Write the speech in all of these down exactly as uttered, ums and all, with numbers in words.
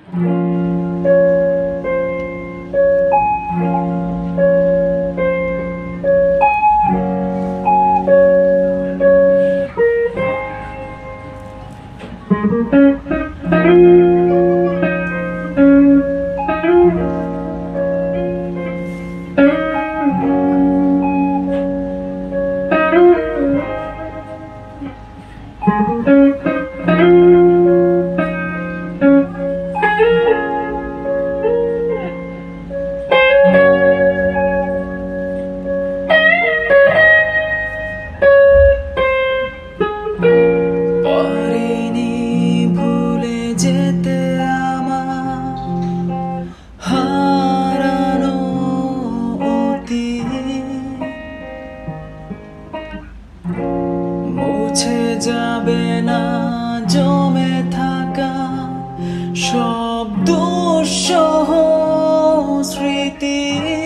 যাবে না জমে থাকা সব দুঃসহ স্মৃতি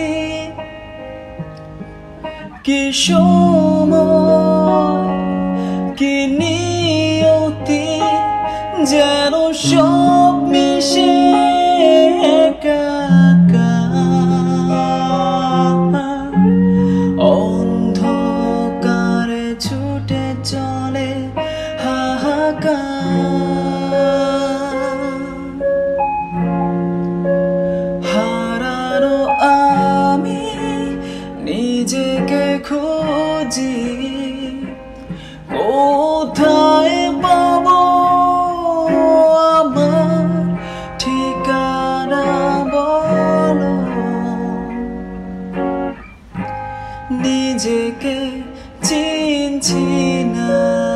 কি সময় কি নিয়তি যেন সব মিশে অন্ধকারে ছুটে চলে হারানো আমি নিজেকে খুঁজি কোথায় পাবো আমার ঠিকানা বলো নিজেকে চিনছি না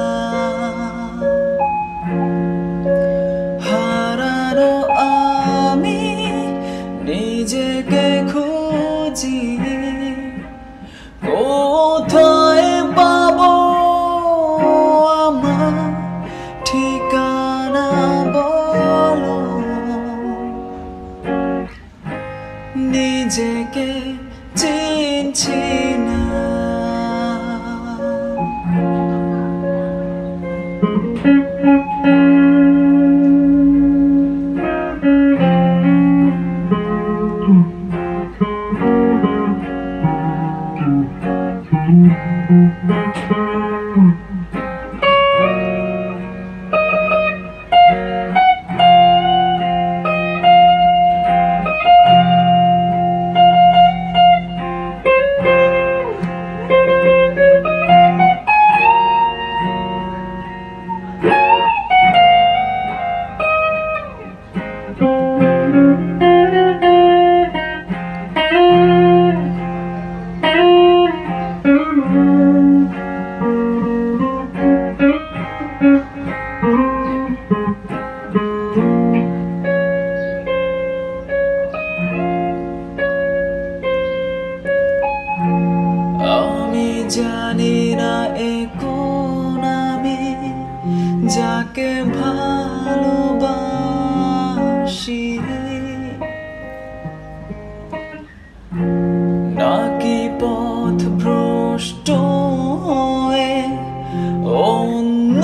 হারানো আমি নিজেকে খুঁজি কোথায় পাবো আমার ঠিকানা বলো নিজেকে চিনছি না জানি না এ কোন আমি যাকে ভালোবাসি নাকি পথ ভ্রষ্ট হয়ে অন্য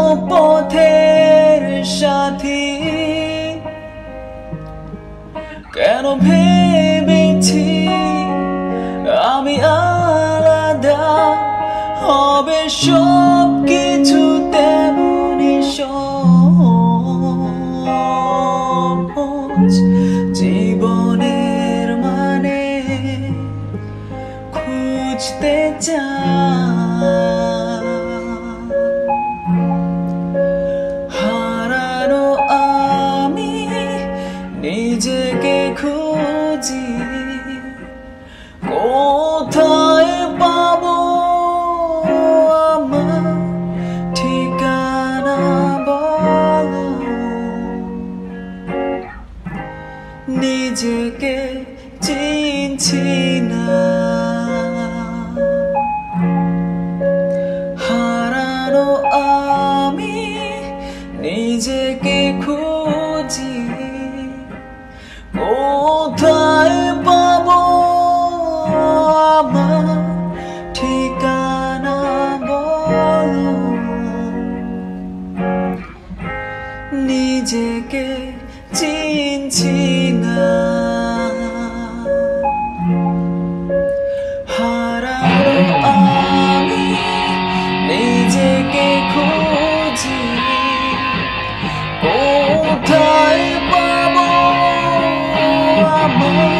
পথের সাথী কেন ভেবেছি আমি আলাদা হবে সব কিছু তেমনি সহজ জীবনের মানে খুঁজতে চাই হারানো আমি নিজেকে খুঁজি কোথায় পাবো আমার ঠিকানা বলো নিজেকে চিনছি না হারানো আমি নিজেকে খুঁজি কোথায় পাবো আমার ঠিকানা বলো নিজেকে চিনছি না। হারানো আমি নিজেকে খুঁজি, কোথায় পাবো আমার